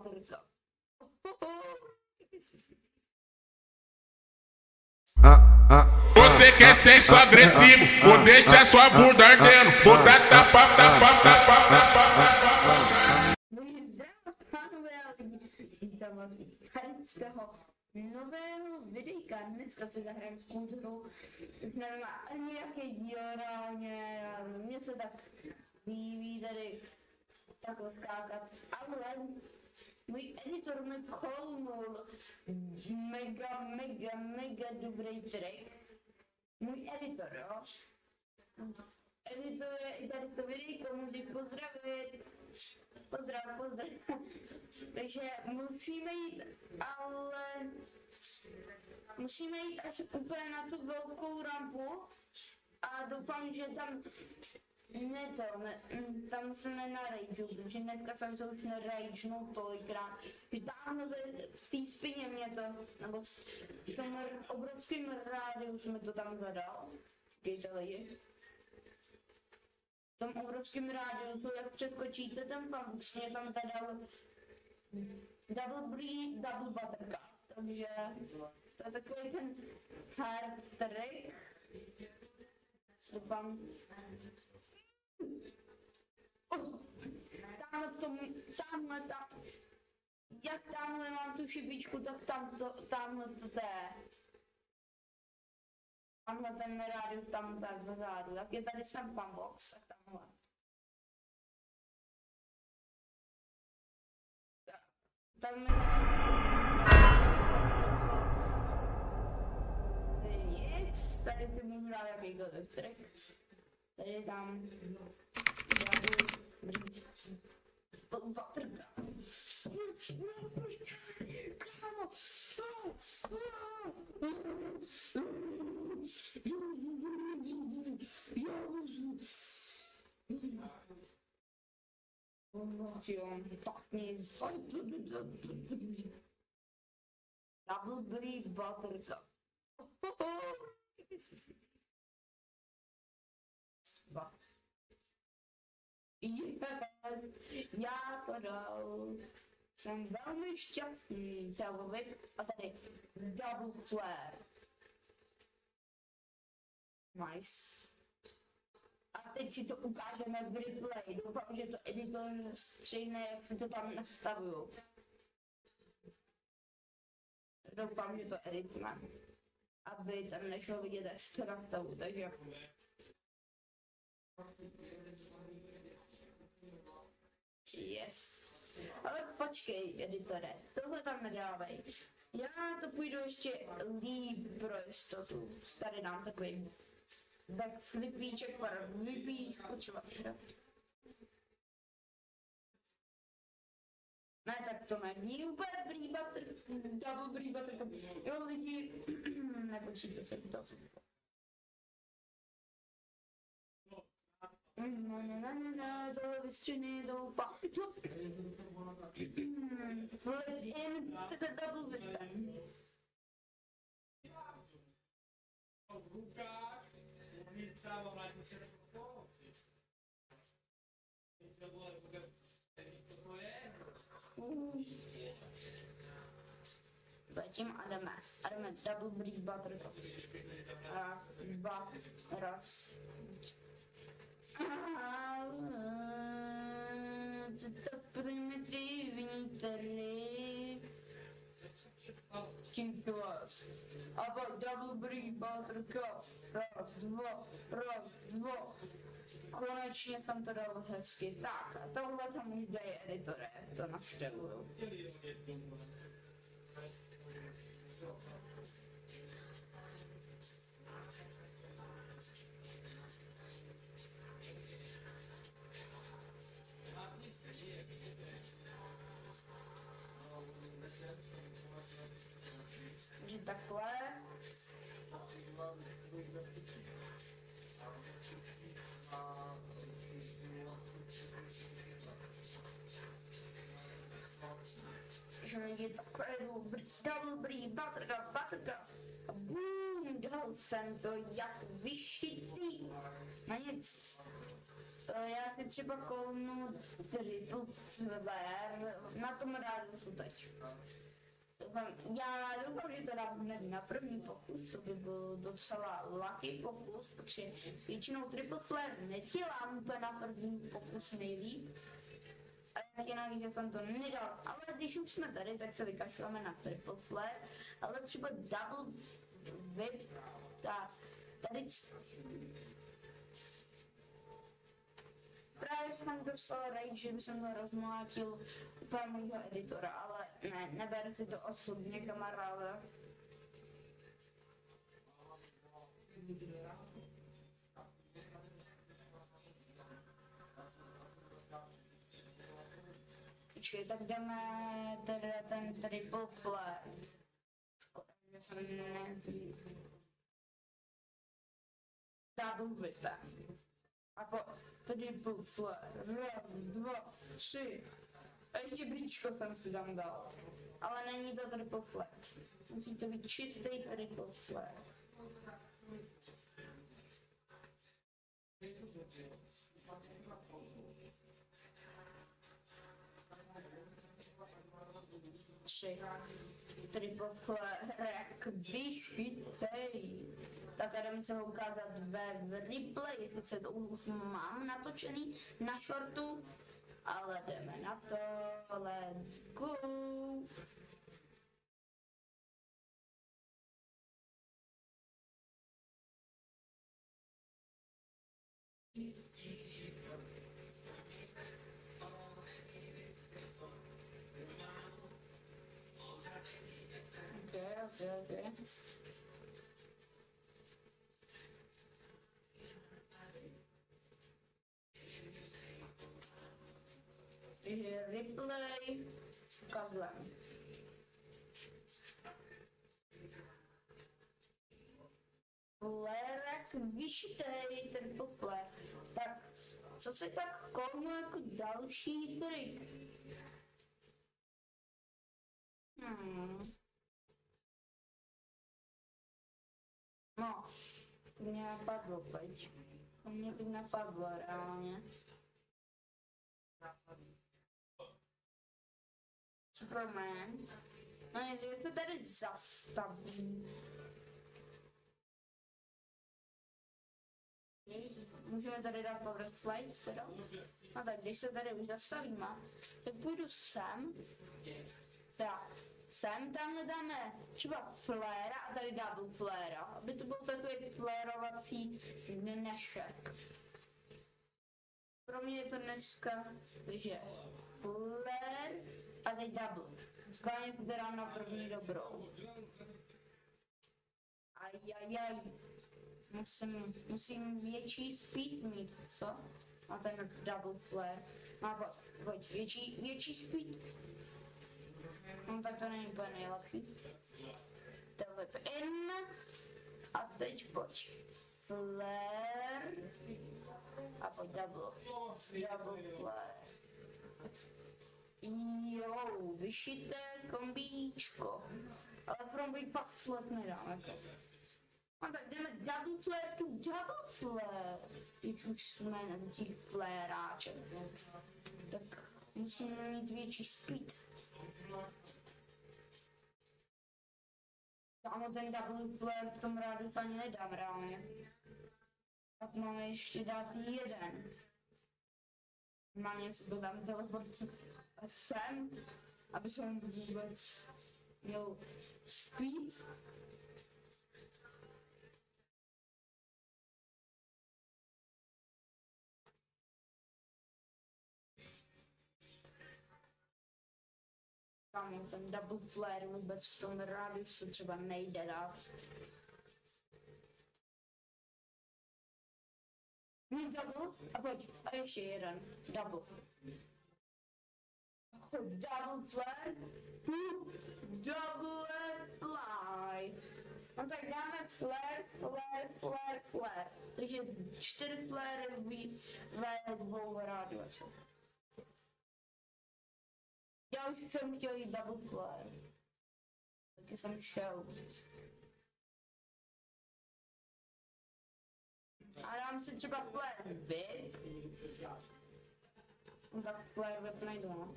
Buttercup. Você quer sexo agressivo, ou deixa sua bunda ardendo, ou dá tapa. Nového videjka, dneska si zahrajeme s kulturou, už nevím ani jaký díl reálně, mně se tak líbí tady takhle skákat, ale můj editor mi kolnul mega dobrý trik. Můj editor, jo? Editor je i tady to videjko, můžeš pozdravit. Pozdrav. Takže musíme jít až úplně na tu velkou rampu a doufám, že tam se nenarageu, protože dneska jsem se už neragenou tolikrát, že tam v té spině mě to, nebo v tom obrovském rádiu jsme to tam zadal. Čekejte lidi. V tom obrovském rádiu, jak přeskočíte ten pamuk, mě tam zadal double buttercup, takže to je takový ten hard trick. Doufám. Jak tamhle mám tu šibičku, tak tamhle to je. Tamhle ten rádius, tam tak vzadu. Jak je tady sem pambox, tak tamhle. Tam mi nic, tady by mi dal jakýkoliv trik. Tady tam Buttercup. Double Brie Buttercup. Já to dal. Jsem velmi šťastný. Double whip a tady double flare. Nice. A teď si to ukážeme v replay. Doufám, že to editor střihne, jak se to tam nastavuju. Doufám, že to editne. Aby tam nešlo vidět, jak se to nastavu, takže... Yes. Ale počkej, editore, tohle tam nedávej. Já to půjdu ještě líp pro jistotu. Tady dám takový backflipíček, paraflipíčku, třeba. Ne, tak to není úplně double Brie Buttercup. Jo, lidi, nepočíte se to. Tohle vystřihni, doufám. Flip in, takhle double whip. Zatím jdeme double Brie Buttercup. Raz, dva, raz. To primitivní trik. Tím klas. A pak double Brie Buttercup. Raz, dva. Konečně jsem to dal hezky. Tak, a tohle tam už dají editore, to naštevuju. Takže takhle. Je takhle double Brie Buttercup. A boom, dal jsem to jak vyšitý. Na nic. Já si třeba kounu triple flare na tom rádiusu teď. Já doufám, že to dám hned na první pokus, to by byl docela lucky pokus, protože většinou triple flare nedělám úplně na první pokus nejlíp. A jinak, že jsem to nedal, ale když už jsme tady, tak se vykašláme na triple flare, ale třeba double whip, tady právě jsem dostal rage, že jsem to rozmlátil úplně mojho editora, ale ne, neber si to osobně, kamaráde. Počkej, tak jdeme teda ten triple flare. Škoda, že jsem nezvíl. Double whipem. A po triple flare. Raz, dva, tři. A ještě blíčko jsem si tam dal. Ale není to triple flare. Musí to být čistý triple flare. Tři. Triple flare, jak vyšitej. Tak jdeme se ho ukázat ve replay, sice to už mám natočený na shortu, ale jdeme na to, let's go. Okay. Replay, ukazujeme. Flare, vyšitej triple flare. Tak, co se tak komu jako další trik? No, to mě napadlo teď. To mě teď napadlo reálně. Superman. No nic, že se tady zastaví. Můžeme tady dát power slides teda. No tak když se tady už zastavíme, tak půjdu sem. Teda sem tamhle dáme třeba flare a tady double flare, aby to byl takový flarovací dnešek. Pro mě je to dneska, takže flare a teď double. Skválně si to dám na první dobrou. Ajajaj. Musím větší speed mít, co? A ten double flare. No pojď, větší speed. No tak to není úplně nejlepší. Telep in. A teď pojď. Flare. A pojď double flare. Jo, vyšité kombíčko. Ale fromby fakt sled nedám, jako. No tak jdeme double flare to double flare. Když už jsme na těch fléráček. Tak musíme mít větší speed. Kámo, ten double flare v tom rádu ani nedám reálně. Tak máme ještě dát jeden. Normálně se to dám teleport sem, aby jsem vůbec měl speed. Kámo, ten double flare vůbec v tom rádiusu třeba nejde dát. Double a pojď, a ještě jeden, double. Double flare, double fly. No tak dáme flare. Takže 4 flare ve dvou rádiusu. Já už jsem chtěl jít double flare. Taky jsem šel. A dám si třeba flare whip. No tak flare whip najdu, no.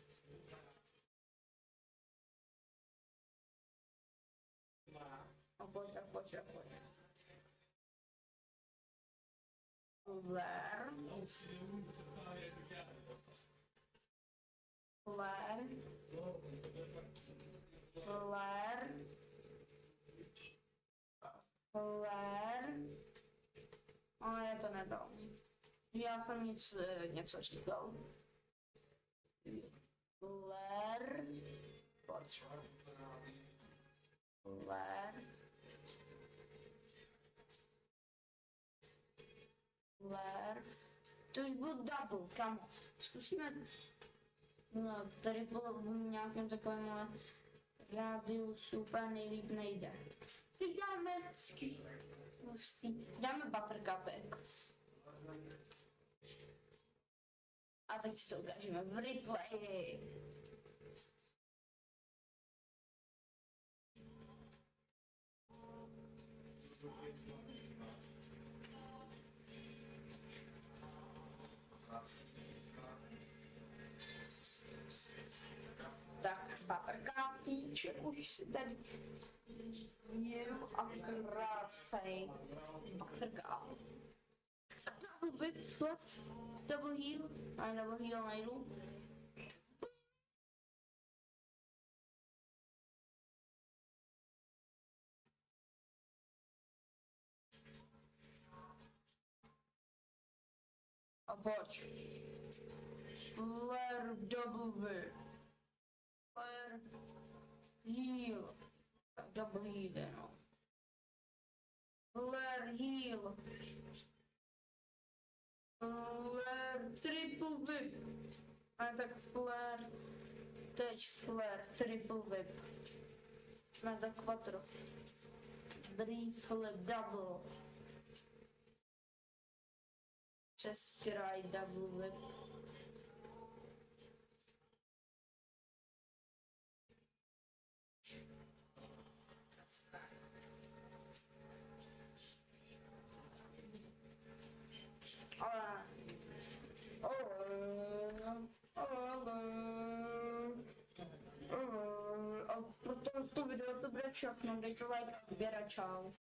A pojď. Flare. Ale já to nedal. Já jsem něco říkal. Flare. Pojď. Flare. To už byl double, kam? Zkusíme. No, tady bylo v nějakém takovém rádiusu úplně nejlíp nejde. Teď dáme buttercupek. A teď si to ukážeme v replayi. Tak, buttercupíček už si tady jedu a krásej. Buttercup. Double whip, what? Double heal? A double heal najdu. A pojď. Flare double whip. Flare heal. Tak double heal, no. Flare heal. Flare triple whip. A tak flare. Teď flare triple whip. Ne, tak quattro. Brief flip double. Přes kraj double whip. A pro to video to bude všechno, dejte like a odběr a čau.